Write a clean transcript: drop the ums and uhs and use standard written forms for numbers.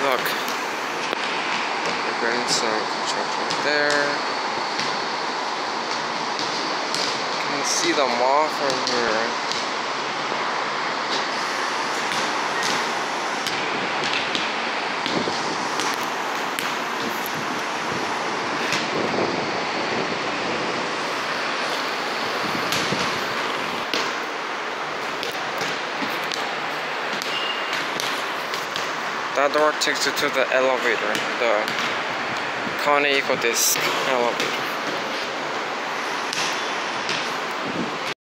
Look, we're getting some construction there. You can see the mall from here. That door takes you to the elevator, the Connie Eco Disc elevator.